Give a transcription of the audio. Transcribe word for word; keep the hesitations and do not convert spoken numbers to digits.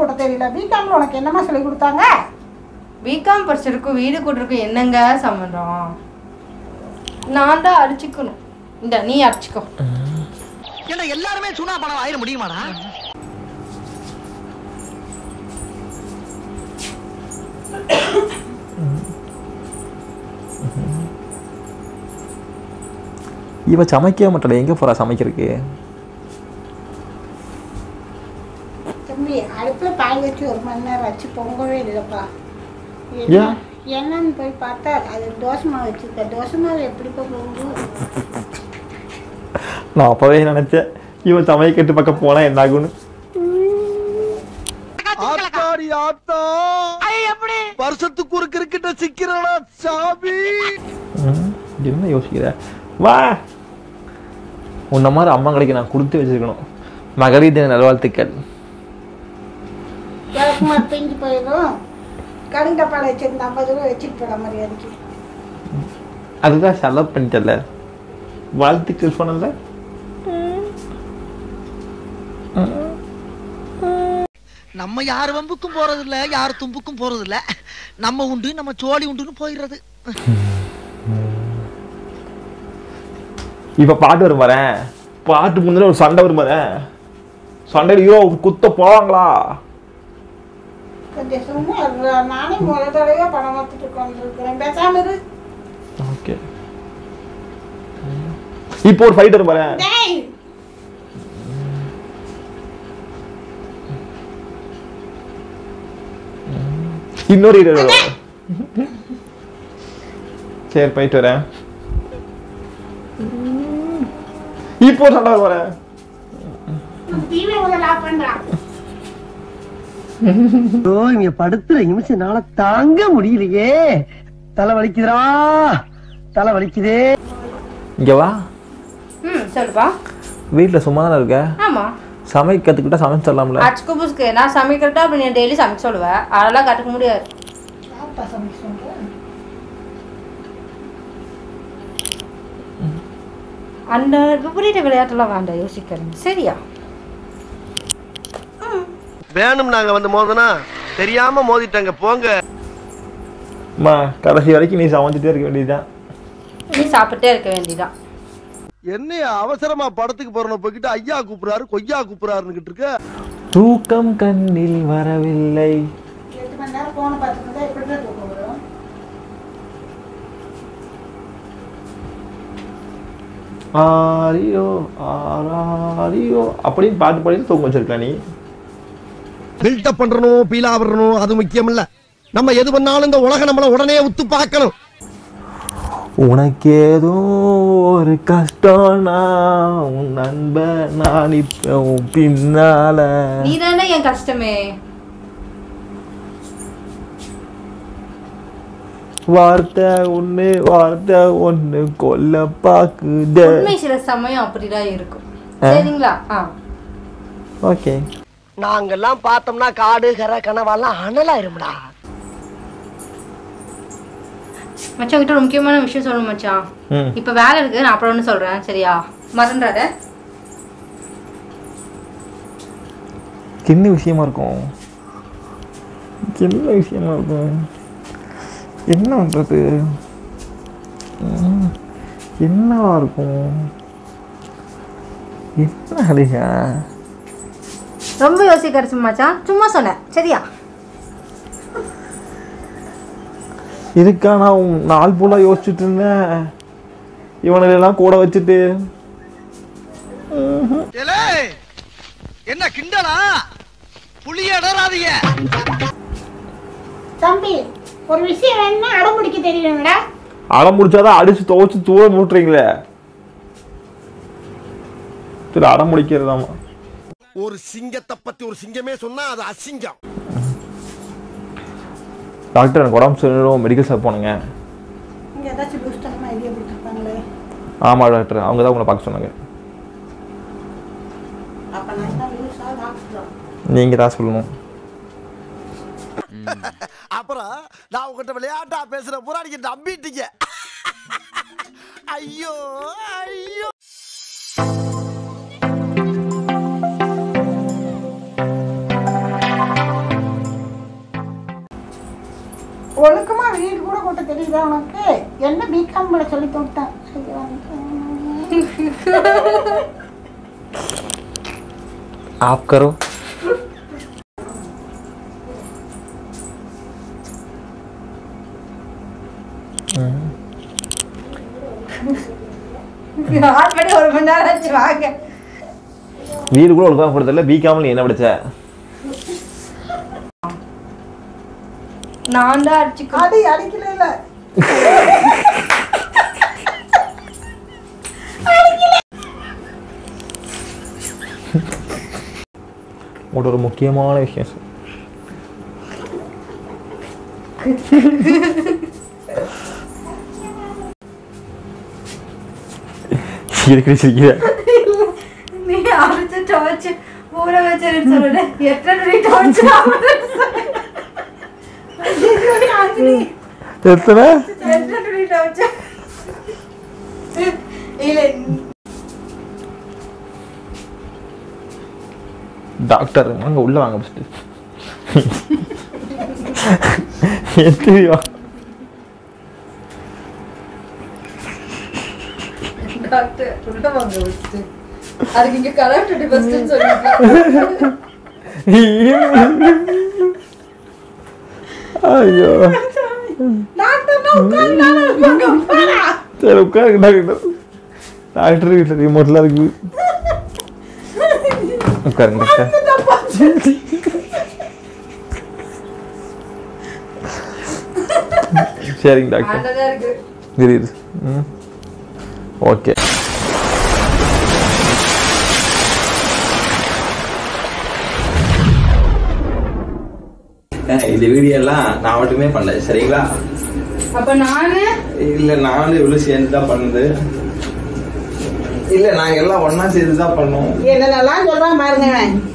கூட்ட தெரியல. பிகாம்ல உனக்கு என்னமா சொல்லி கொடுத்தாங்க? பிகாம் படிச்சிருக்கும் வீடு கூட்டிருக்கும் என்னங்க சம்மந்தம்? நான் தான் அடிச்சுக்கணும். இந்த நீ அடிச்சுக்கோ. ஏன்னா எல்லாருமே சுனா பணம் ஆயிட முடியுமாடா? இவ சமைக்கவே மாட்டல. எங்க போறா சமைக்கிறதுக்கு? தம்பி அடுப்புல பால் வச்சு ஒரு மணி நேரம் வச்சு பொங்கவே இல்லைப்பா. என்னன்னு போய் பார்த்தா அது தோசை மாவு வச்சிருக்க. தோசை மாவு எப்படிப்பா பொங்கும்? நான் அப்பவே நினைச்சேன் இவன் சமைக்கட்டு பக்கம் போனா என்ன ஆகுன்னு. வருஷத்துக்கு ஒரு கிரிக்கெட்ட சிக்கிறடா சாமி. என்ன யோசிக்கிற? வா, உன்ன மாதிரி அம்மா கடைக்கு நான் கொடுத்து வச்சிருக்கணும். மகளிர் தின நல்வாழ்த்துக்கள். பிஞ்சு போயிடும். கடுங்க பால் வச்சிருந்த ஐம்பது ரூபா வச்சுட்டு போட மரியாதைக்கு. அதுதான் செலவு பண்ணிட்டல. வாழ்த்துக்கள் சொன்னல. நம்ம யார் வம்புக்கும் போறது இல்ல, யார் தும்புக்கும் போறது இல்ல. நம்ம உண்டு நம்ம சோழி உண்டுன்னு போயிடுறது. இப்ப பாட்டு வரும் பாரு. பாட்டு முன்னாடி ஒரு சண்டை வரும் பாரு. சண்டையில ஐயோ குத்த போவாங்களா? கொஞ்சம் சும்மா நானே முதல் தடவையா பணம் பார்த்துட்டு உட்காந்துருக்கிறேன். பேசாம இரு. ஓகே. இப்போ ஒரு ஃபைட் வரும் பாரு. இன்னொரு ஹீரோ. சரி போயிட்டு வரேன். இப்போ சண்டை வர இங்க படுத்துற நிமிஷம்னால தாங்க முடியலையே. தலை வலிக்குதுடா, தலை வலிக்குதே. இங்க வா. ம் சொல்லுப்பா. வீட்ல சும்மா தான இருக்க? ஆமா. சமைக்க கத்துக்கிட்டா சமைச்சு தரலாம்ல. அச்சுக்கு புஸ்க்கு நான் சமைக்கிறதா அப்ப நீ டெய்லி சமைச்சு சொல்லுவேன். அதெல்லாம் கத்துக்க முடியாது. அப்பா சமைச்சு சொல்றேன். அந்த விபரீத விளையாட்டுலாம் வேண்டாம், யோசிக்கிறேன். சரியா? வேணும் நாங்க வந்து மோதனா தெரியாம மோதிட்டாங்க போங்க. அம்மா கடைசி வரைக்கும் நீ சமைச்சிட்டே இருக்க வேண்டியதுதான். நீ சாப்பிட்டே இருக்க வேண்டியதான். என்னையா அவசரமா படத்துக்கு போறணும் போய்கிட்டு ஐயா கூப்பிடுறாரு கொய்யா கூப்பிடுறாருன்னு இருக்க. தூக்கம் கண்ணில் வரவில்லை. எட்டு மணி நேரம் போன பார்த்துட்டு எப்படி தூக்கம் வரும்? ஆரியோ ஆராரியோ அப்படின்னு பாட்டு பாடி தூக்கம் வச்சிருக்கலாம். நீ பில்டப் பண்றணும் பீலா வரணும் அது முக்கியம் இல்ல. நம்ம எது பண்ணாலும் இந்த உலக நம்மள உடனே உத்து பார்க்கணும். உனக்கு ஏதோ ஒரு கஷ்டம்னா உன் நண்பன் நான் இப்ப பின்னால. நீ தானே என் கஷ்டமே. வார்த்தை ஒண்ணு வார்த்தை ஒண்ணு கொல்ல பாக்குது. உண்மை சில சமயம் அப்படிதான் இருக்கும். சரிங்களா? ஆ ஓகே. நாங்கெல்லாம் பார்த்தோம்னா காடு கரை கனவாலாம் அனலாயிரும்டா. மச்சான் கிட்ட ஒரு முக்கியமான விஷயம் சொல்லணும் மச்சான். இப்ப வேலை இருக்கு, நான் அப்புறம் ஒண்ணு சொல்றேன். சரியா? மறந்துடாத. என்ன விஷயமா இருக்கும்? என்ன விஷயமா இருக்கும்? என்ன பண்றது? என்னவா இருக்கும்? என்ன அடியா? ரொம்ப யோசிக்கிற மச்சான், சும்மா சொன்னேன். சரியா? இதுக்கா நான் நாள் பூரா யோசிச்சுட்டு இருந்தேன். இவனெல்லாம் கூட வச்சுட்டு. என்ன கிண்டலா? புளிய இடறாதீங்க. தம்பி ஒரு விஷயம் வேணும்னா அடம் பிடிக்க தெரியுங்களா? அடம் முடிச்சாதான் அடிச்சு துவச்சு தூர மூட்டுறீங்களே. சரி அடம் முடிக்கிறதாமா. ஒரு சிங்கத்தை பத்தி ஒரு சிங்கமே சொன்னா அது அசிங்கம். டாக்டர் எனக்கு உடம்பு சரியில்லை, மெடிக்கல் ஷாப் போனுங்க. இங்க ஏதாச்சும் புஸ்தகமா ஐடியா கொடுத்துருப்பாங்களே? ஆமா டாக்டர், அவங்க தான் உங்களை பார்க்க சொன்னாங்க. அப்ப நான் தான் லூசா டாக்டர்? நீங்க தான் சொல்லணும். அப்புறம் நான் உங்ககிட்ட விளையாட்டா பேசுற புறாடிக்கு நம்பிட்டீங்க. ஐயோ ஐயோ. ஒழுக்கமா வீடு கூட கூட்ட தெரியுதா உனக்கு? என்ன பிகாம்ல சொல்லி கொடுத்தேன். आप करो. ஆல்ரெடி ஒரு மணி நேரம் ஆச்சு வாங்க. வீடு கூட ஒழுங்கா கொடுத்தல பிகாம்ல என்ன படிச்ச? நான் தான் அடிச்சுக்க. அடி அடிக்கல இல்ல. ஒரு முக்கியமான விஷயம் நீ அரைச்சு துவைச்சு ஊற வச்சிருன்னு சொல்லுட. எத்தனை துவைச்சு எத்தனை டாக்டர் வாங்க உள்ள வாங்க ஃபர்ஸ்ட். எத்திரியா டாக்டர் உள்ள வாங்க ஃபர்ஸ்ட். அதுக்கு இங்க கரெக்ட் ஃபர்ஸ்ட்னு சொல்லிருக்கேன். ஐயோ டாக்டர் உட்கார்ந்தானே உட்காருங்க போடா. சரி உட்காருங்க டாக்டர். டாக்டர் வீட்டுல ரிமோட்ல இருக்கு. உட்காருங்க டாக்டர். சரிங்க டாக்டர். அங்கதான் இருக்கு. தெரியுது. ம் ஓகே. இந்த வீடியோ எல்லாம் நான் மட்டுமே பண்ணல சரிங்களா? அப்ப நானு இல்ல நானும் இவ்வளவு சேர்ந்துதான் பண்ணது. இல்ல நாங்க எல்லாம் ஒன்னா சேர்ந்துதான் பண்ணோம். என்னென்னலாம் சொல்றான் பாருங்க.